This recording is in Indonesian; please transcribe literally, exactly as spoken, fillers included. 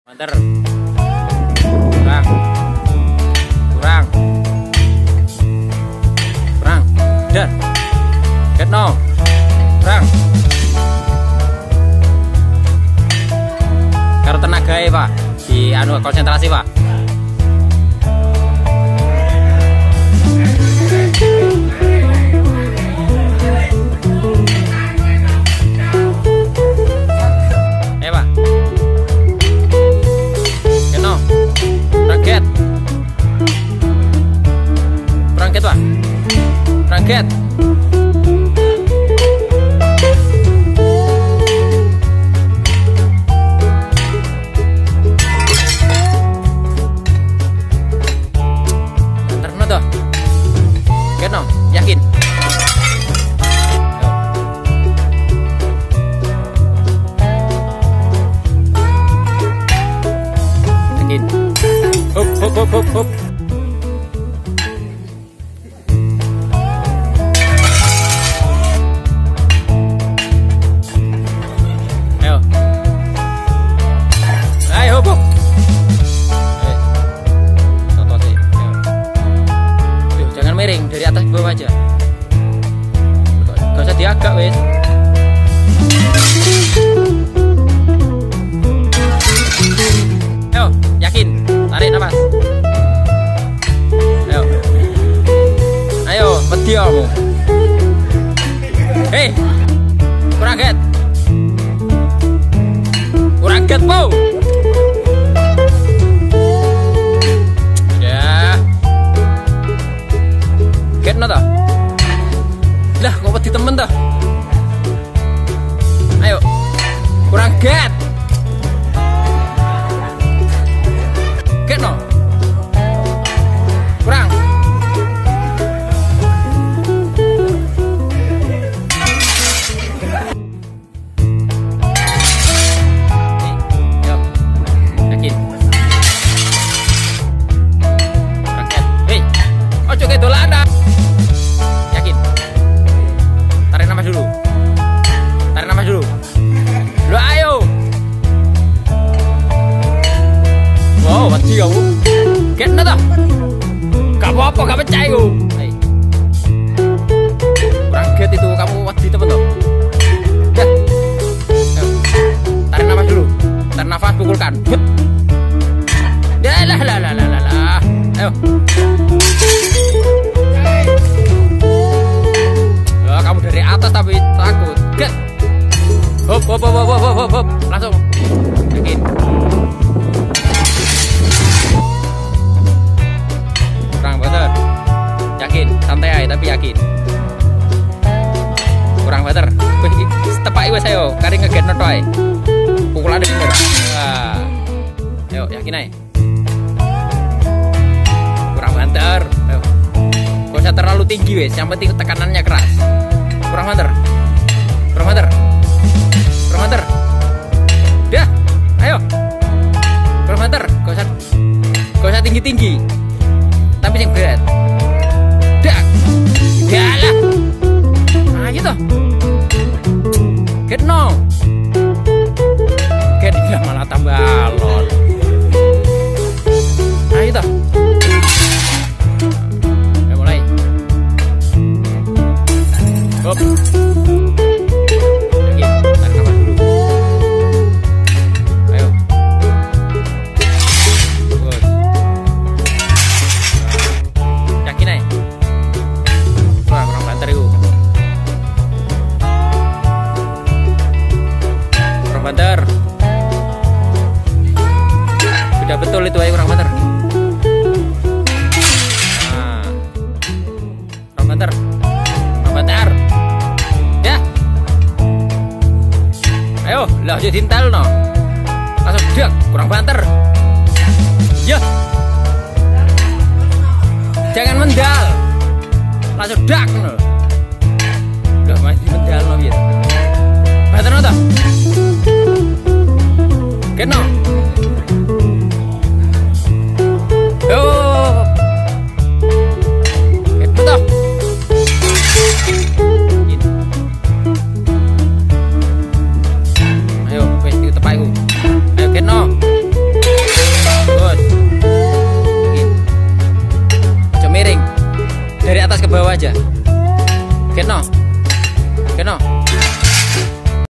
Manter. Kurang. Kurang. Kurang. Dan. Get no. Kurang. Karo tenaga ya, Pak. Di anu konsentrasi, Pak. Berangkat. Terno toh. Keno, yakin. Yakin. Hop hop hop hop hop. Miring dari atas ke bawah aja. Gak usah diagak wes. Ayo, yakin. Tarik nafas. Ayo. Ayo, wedi kamu. Hei. Kurang get. Kurang get, Po. Getno dah. Lah, kok wedi temen dah. Ayo. Kurang get. Getno. Kurang. Ayo. Yakin. Kurang get. Hei. Ojo ke dolanan. Dulu. Tarik nafas dulu. Lu ayo. Wow, mati kamu. Kena dah. Gak apa-apa, gak percaya aku. Hey. Kurang get itu kamu mati temen tuh. Ya. Tarik nafas dulu. Tarik nafas, pukulkan. Ya lah lah lah lah lah. Ayo. Kamu dari atas tapi takut. Get. Hop hop hop hop hop hop hop. Langsung. Yakin. Kurang bener. Yakin. Santai aja tapi yakin. Kurang bener. Wih, tepak wes ayo. Kari ngeget noto ae. Pukulan bener. Wah. Ayo yakin aja. Kurang bener. Ayo. Gak usah terlalu tinggi wes. Yang penting tekanannya keras. Kurang manter. Kurang manter. Kurang manter. Dah. Ayo. Kurang manter. Gak usah Gak usah tinggi-tinggi. Tapi yang berat. Dah. Galah. Ayo toh. Get no. Get dia malah tambah alon. Ayo toh. Hop. Yakin, tarik nafas dulu. Ayo. Bagus. Yakin aja. Kurang, kurang banter yuk. Kurang banter. Sudah betul itu aja kurang banter. Nah. Kurang banter. Kurang banter. Ayo, lah jadi tintal no. Langsung dak, kurang banter. Ya. Jangan mendal. Langsung dak no. Udah masih mendal no gitu. Banter no toh. Keno. Yo. Keno toh. Ayo, wes kita tepai ku. Ayo Keno. atas ke bawah aja. Keno. Keno.